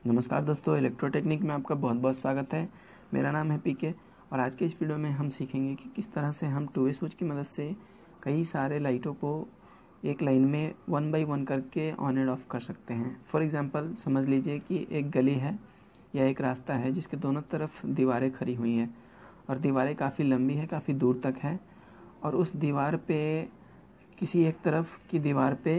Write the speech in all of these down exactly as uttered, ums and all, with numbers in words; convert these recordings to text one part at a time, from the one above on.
नमस्कार दोस्तों, इलेक्ट्रोटेक्निक में आपका बहुत बहुत स्वागत है। मेरा नाम है पीके और आज के इस वीडियो में हम सीखेंगे कि किस तरह से हम टू वे स्विच की मदद से कई सारे लाइटों को एक लाइन में वन बाय वन करके ऑन एंड ऑफ कर सकते हैं। फॉर एग्जांपल समझ लीजिए कि एक गली है या एक रास्ता है जिसके दोनों तरफ दीवारें खड़ी हुई हैं और दीवारें काफ़ी लंबी है, काफ़ी दूर तक है और उस दीवार पे किसी एक तरफ की दीवार पे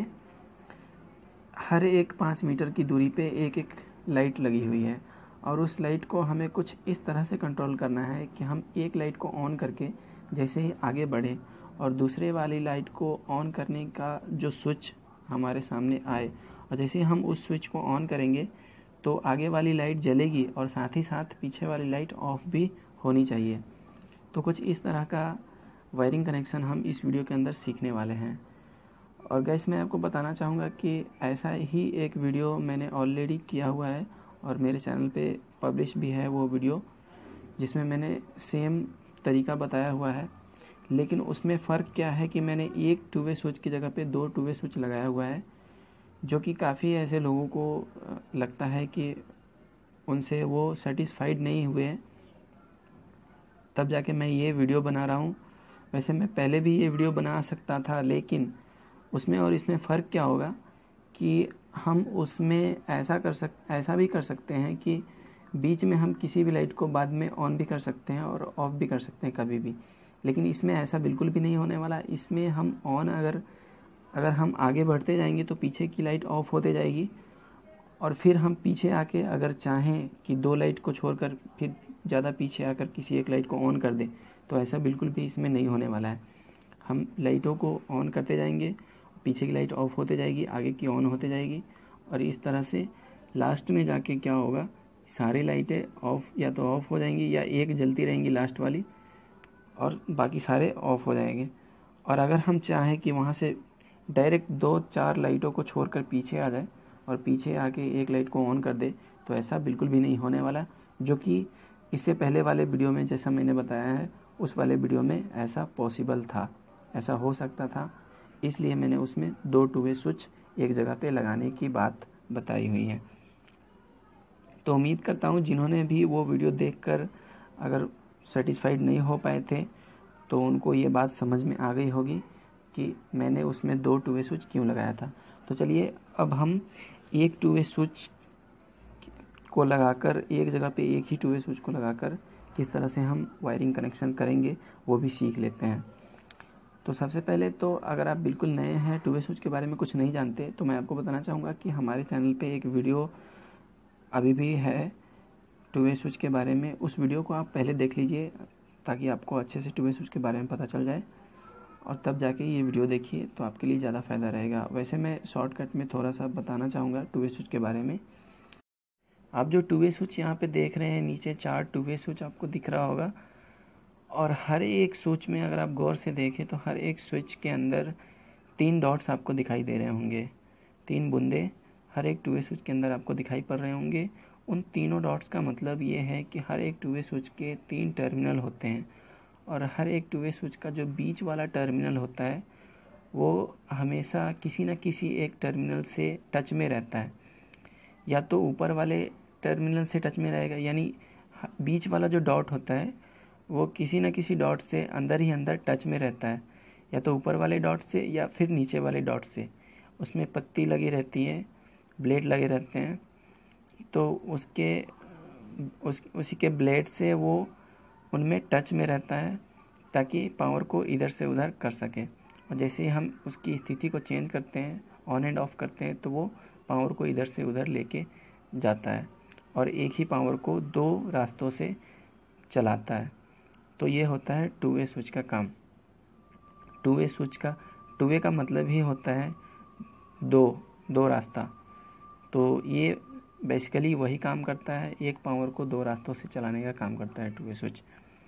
हर एक पाँच मीटर की दूरी पे एक एक लाइट लगी हुई है और उस लाइट को हमें कुछ इस तरह से कंट्रोल करना है कि हम एक लाइट को ऑन करके जैसे ही आगे बढ़े और दूसरे वाली लाइट को ऑन करने का जो स्विच हमारे सामने आए और जैसे ही हम उस स्विच को ऑन करेंगे तो आगे वाली लाइट जलेगी और साथ ही साथ पीछे वाली लाइट ऑफ भी होनी चाहिए। तो कुछ इस तरह का वायरिंग कनेक्शन हम इस वीडियो के अंदर सीखने वाले हैं। और गैस मैं आपको बताना चाहूँगा कि ऐसा ही एक वीडियो मैंने ऑलरेडी किया हुआ है और मेरे चैनल पे पब्लिश भी है वो वीडियो, जिसमें मैंने सेम तरीका बताया हुआ है। लेकिन उसमें फ़र्क क्या है कि मैंने एक टू वे स्विच की जगह पे दो टू वे स्विच लगाया हुआ है, जो कि काफ़ी ऐसे लोगों को लगता है कि उनसे वो सेटिस्फाइड नहीं हुए हैं, तब जाके मैं ये वीडियो बना रहा हूँ। वैसे मैं पहले भी ये वीडियो बना सकता था, लेकिन उसमें और इसमें फ़र्क क्या होगा कि हम उसमें ऐसा कर सक ऐसा भी कर सकते हैं कि बीच में हम किसी भी लाइट को बाद में ऑन भी कर सकते हैं और ऑफ़ भी कर सकते हैं कभी भी। लेकिन इसमें ऐसा बिल्कुल भी नहीं होने वाला। इसमें हम ऑन अगर अगर हम आगे बढ़ते जाएंगे तो पीछे की लाइट ऑफ होते जाएगी और फिर हम पीछे आके अगर चाहें कि दो लाइट को छोड़कर फिर ज़्यादा पीछे आकर किसी एक लाइट को ऑन कर दें, तो ऐसा बिल्कुल भी इसमें नहीं होने वाला है। हम लाइटों को ऑन करते जाएंगे, पीछे की लाइट ऑफ होते जाएगी, आगे की ऑन होते जाएगी और इस तरह से लास्ट में जाके क्या होगा, सारी लाइटें ऑफ या तो ऑफ हो जाएंगी या एक जलती रहेंगी लास्ट वाली और बाकी सारे ऑफ हो जाएंगे। और अगर हम चाहें कि वहाँ से डायरेक्ट दो चार लाइटों को छोड़कर पीछे आ जाए और पीछे आके एक लाइट को ऑन कर दे, तो ऐसा बिल्कुल भी नहीं होने वाला। जो कि इससे पहले वाले वीडियो में जैसा मैंने बताया है, उस वाले वीडियो में ऐसा पॉसिबल था, ऐसा हो सकता था, इसलिए मैंने उसमें दो टू वे स्विच एक जगह पे लगाने की बात बताई हुई है। तो उम्मीद करता हूँ जिन्होंने भी वो वीडियो देखकर अगर सेटिस्फाइड नहीं हो पाए थे तो उनको ये बात समझ में आ गई होगी कि मैंने उसमें दो टू वे स्विच क्यों लगाया था। तो चलिए अब हम एक टू वे स्विच को लगाकर एक जगह पे एक ही टू वे स्विच को लगाकर किस तरह से हम वायरिंग कनेक्शन करेंगे वो भी सीख लेते हैं। तो सबसे पहले तो अगर आप बिल्कुल नए हैं, टू वे स्विच के बारे में कुछ नहीं जानते, तो मैं आपको बताना चाहूँगा कि हमारे चैनल पे एक वीडियो अभी भी है टू वे स्विच के बारे में। उस वीडियो को आप पहले देख लीजिए ताकि आपको अच्छे से टू वे स्विच के बारे में पता चल जाए और तब जाके ये वीडियो देखिए तो आपके लिए ज़्यादा फ़ायदा रहेगा। वैसे मैं शॉर्टकट में थोड़ा सा बताना चाहूँगा टू वे स्विच के बारे में। आप जो टू वे स्विच यहाँ पे देख रहे हैं, नीचे चार टू वे स्विच आपको दिख रहा होगा और हर एक स्विच में अगर आप गौर से देखें तो हर एक स्विच के अंदर तीन डॉट्स आपको दिखाई दे रहे होंगे, तीन बूंदे हर एक टू वे स्विच के अंदर आपको दिखाई पड़ रहे होंगे। उन तीनों डॉट्स का मतलब ये है कि हर एक टू वे स्विच के तीन टर्मिनल होते हैं और हर एक टू वे स्विच का जो बीच वाला टर्मिनल होता है वो हमेशा किसी न किसी एक टर्मिनल से टच में रहता है। या तो ऊपर वाले टर्मिनल से टच में रहेगा, यानी बीच वाला जो डॉट होता है वो किसी न किसी डॉट से अंदर ही अंदर टच में रहता है, या तो ऊपर वाले डॉट से या फिर नीचे वाले डॉट से। उसमें पत्ती लगी रहती है, ब्लेड लगे रहते हैं, तो उसके उस उसी के ब्लेड से वो उनमें टच में रहता है ताकि पावर को इधर से उधर कर सके। और जैसे ही हम उसकी स्थिति को चेंज करते हैं, ऑन एंड ऑफ करते हैं, तो वो पावर को इधर से उधर लेके जाता है और एक ही पावर को दो रास्तों से चलाता है। तो ये होता है टू वे स्विच का काम। टू वे स्विच का टू वे का मतलब ही होता है दो दो रास्ता। तो ये बेसिकली वही काम करता है, एक पावर को दो रास्तों से चलाने का काम करता है टू वे स्विच।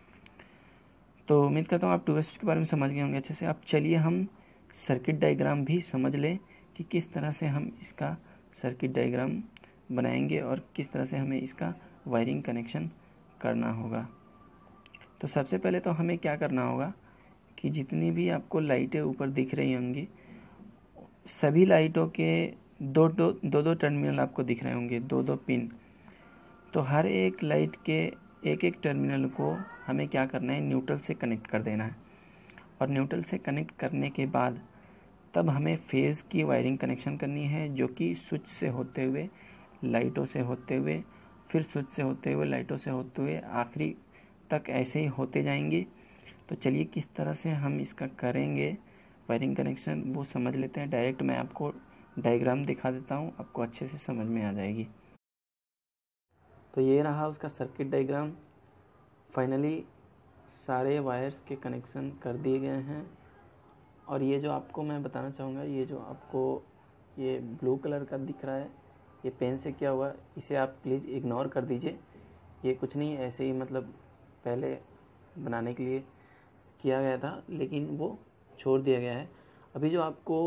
तो उम्मीद करता हूँ आप टू वे स्विच के बारे में समझ गए होंगे अच्छे से। अब चलिए हम सर्किट डायग्राम भी समझ लें कि किस तरह से हम इसका सर्किट डायग्राम बनाएंगे और किस तरह से हमें इसका वायरिंग कनेक्शन करना होगा। तो सबसे पहले तो हमें क्या करना होगा कि जितनी भी आपको लाइटें ऊपर दिख रही होंगी, सभी लाइटों के दो दो दो दो टर्मिनल आपको दिख रहे होंगे, दो दो पिन। तो हर एक लाइट के एक एक टर्मिनल को हमें क्या करना है, न्यूट्रल से कनेक्ट कर देना है। और न्यूट्रल से कनेक्ट करने के बाद तब हमें फेज़ की वायरिंग कनेक्शन करनी है, जो कि स्विच से होते हुए, लाइटों से होते हुए, फिर स्विच से होते हुए, लाइटों से होते हुए आखिरी तक ऐसे ही होते जाएंगे। तो चलिए किस तरह से हम इसका करेंगे वायरिंग कनेक्शन वो समझ लेते हैं। डायरेक्ट मैं आपको डायग्राम दिखा देता हूँ, आपको अच्छे से समझ में आ जाएगी। तो ये रहा उसका सर्किट डायग्राम। फाइनली सारे वायर्स के कनेक्शन कर दिए गए हैं। और ये जो आपको मैं बताना चाहूँगा, ये जो आपको ये ब्लू कलर का दिख रहा है, ये पेन से किया हुआ, इसे आप प्लीज़ इग्नोर कर दीजिए। ये कुछ नहीं, ऐसे ही मतलब पहले बनाने के लिए किया गया था, लेकिन वो छोड़ दिया गया है। अभी जो आपको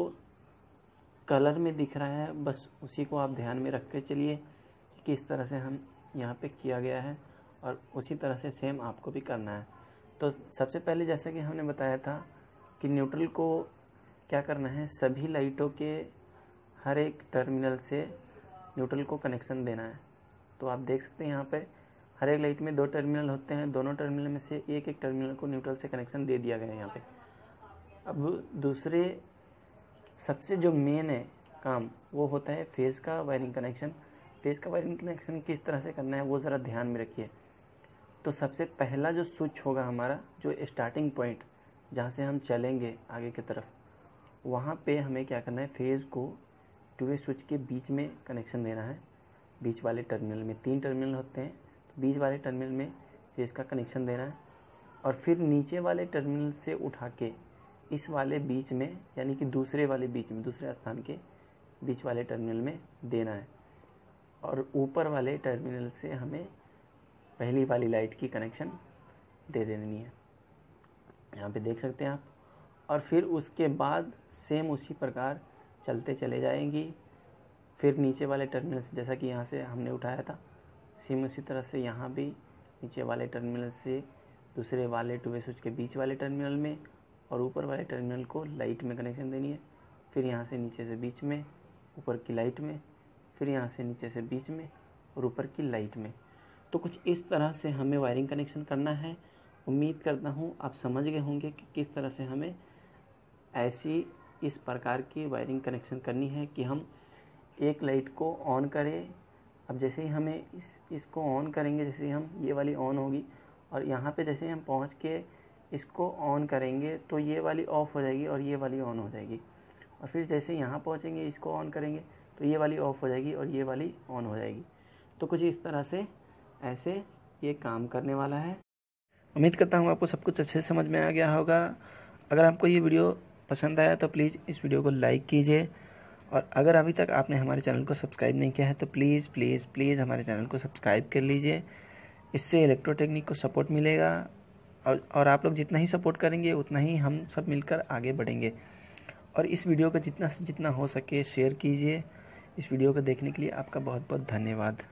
कलर में दिख रहा है, बस उसी को आप ध्यान में रख के चलिए कि किस तरह से हम यहाँ पे किया गया है, और उसी तरह से सेम आपको भी करना है। तो सबसे पहले जैसा कि हमने बताया था कि न्यूट्रल को क्या करना है, सभी लाइटों के हर एक टर्मिनल से न्यूट्रल को कनेक्शन देना है। तो आप देख सकते हैं यहाँ पे हर एक लाइट में दो टर्मिनल होते हैं, दोनों टर्मिनल में से एक एक टर्मिनल को न्यूट्रल से कनेक्शन दे दिया गया है यहाँ पे। अब दूसरे सबसे जो मेन है काम, वो होता है फेज़ का वायरिंग कनेक्शन। फेज़ का वायरिंग कनेक्शन किस तरह से करना है वो ज़रा ध्यान में रखिए। तो सबसे पहला जो स्विच होगा हमारा, जो स्टार्टिंग पॉइंट जहाँ से हम चलेंगे आगे की तरफ, वहाँ पे हमें क्या करना है, फेज़ को टू वे स्विच के बीच में कनेक्शन देना है। बीच वाले टर्मिनल में तीन टर्मिनल होते हैं, तो बीच वाले टर्मिनल में फेज़ का कनेक्शन देना है। और फिर नीचे वाले टर्मिनल से उठा के इस वाले बीच में, यानी कि दूसरे वाले बीच में, दूसरे स्थान के बीच वाले टर्मिनल में देना है। और ऊपर वाले टर्मिनल से हमें पहली वाली लाइट की कनेक्शन दे देनी है, यहाँ पे देख सकते हैं आप। और फिर उसके बाद सेम उसी प्रकार चलते चले जाएंगी। फिर नीचे वाले टर्मिनल से, जैसा कि यहाँ से हमने उठाया था, सेम उसी तरह से यहाँ भी नीचे वाले टर्मिनल से दूसरे वाले टू वे स्विच के बीच वाले टर्मिनल में, और ऊपर वाले टर्मिनल को लाइट में कनेक्शन देनी है। फिर यहाँ से नीचे से बीच में, ऊपर की लाइट में, फिर यहाँ से नीचे से बीच में और ऊपर की लाइट में। तो कुछ इस तरह से हमें वायरिंग कनेक्शन करना है। उम्मीद करता हूँ आप समझ गए होंगे कि किस तरह से हमें ऐसी इस प्रकार की वायरिंग कनेक्शन करनी है कि हम एक लाइट को ऑन करें। अब जैसे ही हमें इस इसको ऑन करेंगे, जैसे ही हम ये वाली ऑन होगी, और यहाँ पे जैसे ही हम पहुँच के इसको ऑन करेंगे तो ये वाली ऑफ़ हो जाएगी और ये वाली ऑन हो जाएगी। और फिर जैसे यहाँ पहुँचेंगे, इसको ऑन करेंगे तो ये वाली ऑफ़ हो जाएगी और ये वाली ऑन हो जाएगी। तो कुछ इस तरह से ऐसे ये काम करने वाला है। उम्मीद करता हूँ आपको सब कुछ अच्छे से समझ में आ गया होगा। अगर आपको ये वीडियो पसंद आया तो प्लीज़ इस वीडियो को लाइक कीजिए, और अगर अभी तक आपने हमारे चैनल को सब्सक्राइब नहीं किया है तो प्लीज़ प्लीज़ प्लीज़ हमारे चैनल को सब्सक्राइब कर लीजिए। इससे इलेक्ट्रोटेक्निक को सपोर्ट मिलेगा, और और आप लोग जितना ही सपोर्ट करेंगे उतना ही हम सब मिलकर आगे बढ़ेंगे। और इस वीडियो को जितना से जितना हो सके शेयर कीजिए। इस वीडियो को देखने के लिए आपका बहुत बहुत धन्यवाद।